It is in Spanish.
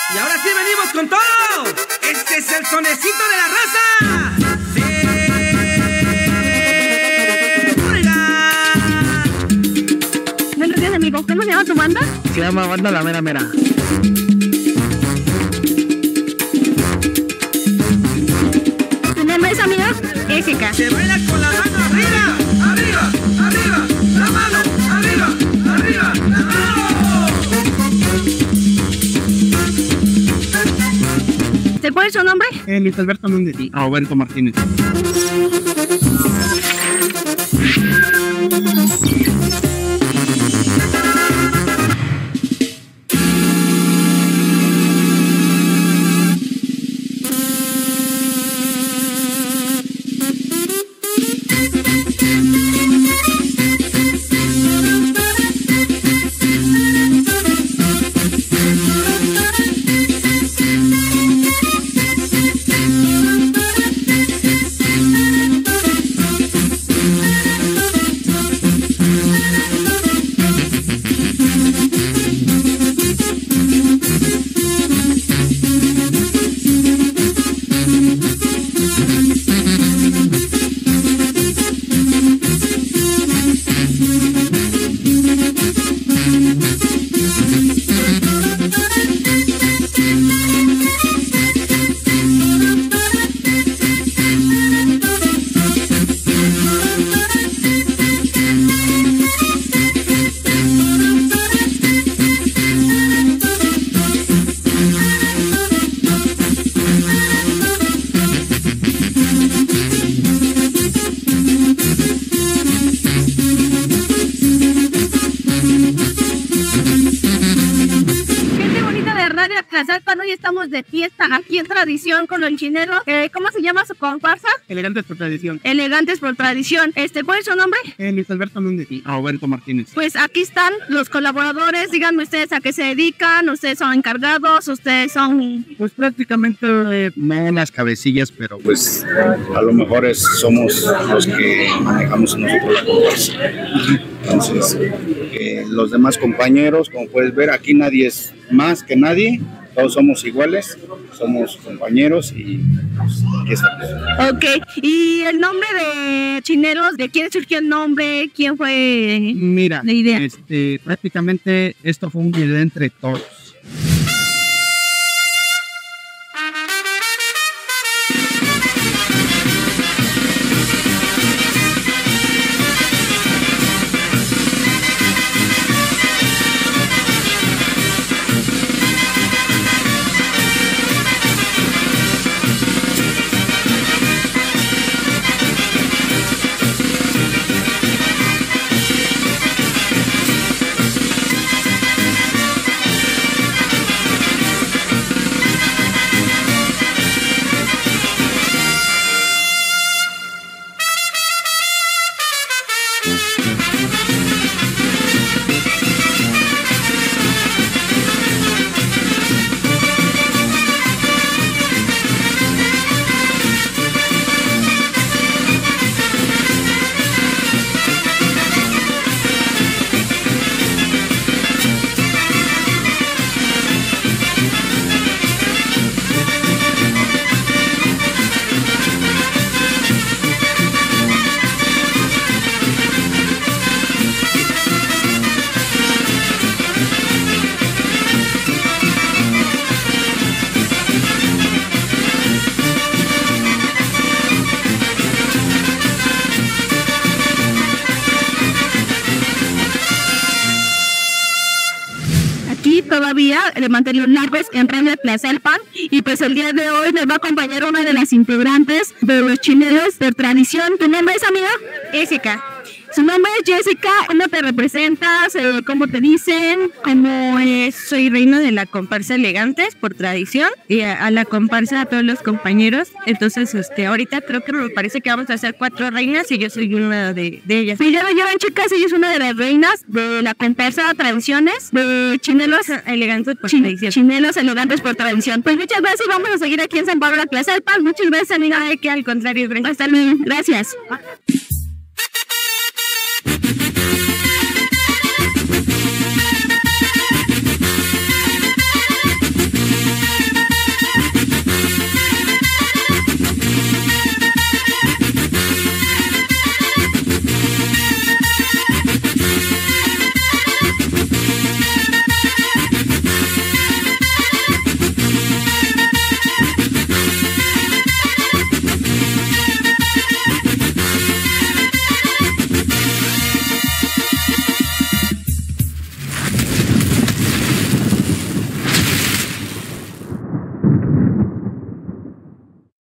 Y ahora sí venimos con todo. Este es el sonecito de la raza. Buenos días, amigo. ¿Cómo se llama tu banda? Se llama Banda La Mera Mera. ¿Tu nombre es, amigo? Jessica. Se baila con la mano arriba, arriba, arriba, la mano, arriba, arriba, la mano. ¿Cuál es su nombre? Luis Alberto Núñez y Roberto Martínez. Hoy estamos de fiesta aquí en Tradición con los chineros. ¿Cómo se llama su comparsa? Elegantes por Tradición. Elegantes por Tradición. ¿Cuál es su nombre? Luis Alberto Núñez y Roberto Martínez. Pues aquí están los colaboradores. Díganme ustedes a qué se dedican. ¿Ustedes son encargados? ¿Ustedes son...? Pues prácticamente no las cabecillas, pero pues a lo mejor somos los que manejamos nosotros la comparsa. Entonces, los demás compañeros, como puedes ver, aquí nadie es más que nadie. Todos somos iguales, somos compañeros y pues, aquí estamos. Ok, ¿y el nombre de Chineros? ¿De quién surgió el nombre? ¿Quién fue Mira, la idea? Prácticamente esto fue un video entre todos. Todavía de Mantelio Narves en Reina de Tlaxalpan, y pues el día de hoy nos va a acompañar una de las integrantes de los Chineros de Tradición. ¿Tu nombre es, amiga? Jessica. Su nombre es Jessica. ¿Cómo te representas? ¿Cómo te dicen? Soy reina de la comparsa Elegantes por Tradición, y a la comparsa a todos los compañeros. Entonces, ahorita creo que me parece que vamos a hacer 4 reinas y yo soy una de ellas. Sí, ya lo llevan, chicas, ella es una de las reinas de la comparsa Tradiciones de Chinelos Elegantes por Tradición. Chinelos Elegantes por Tradición. Pues muchas gracias, vamos a seguir aquí en San Pablo, Tlaxalpan. Muchas gracias, amiga. Que al contrario, hasta luego. Gracias.